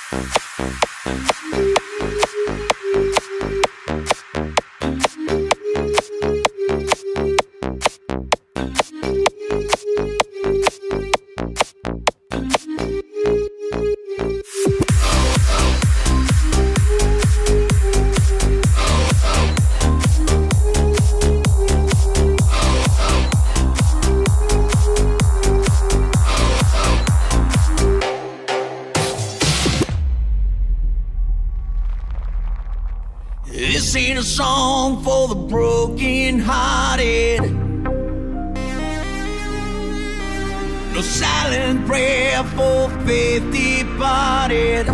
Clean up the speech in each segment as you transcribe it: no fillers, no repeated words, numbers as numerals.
This ain't a song for the broken-hearted, no silent prayer for faith departed.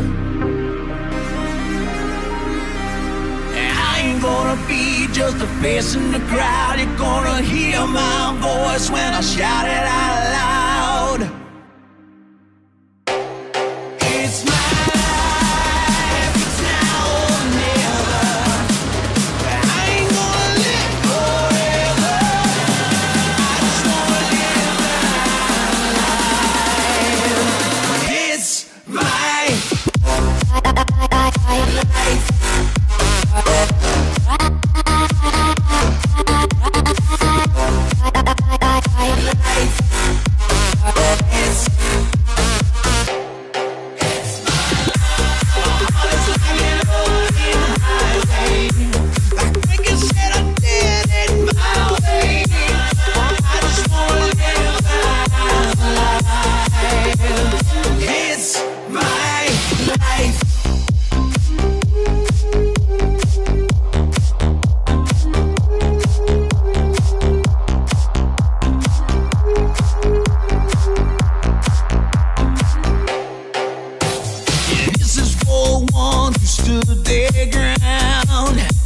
I ain't gonna be just a face in the crowd. You're gonna hear my voice when I shout it out loud. It's my life, it's now or never. I ain't gonna live forever. I just wanna live my life. It's my life. This is for ones who stood their ground.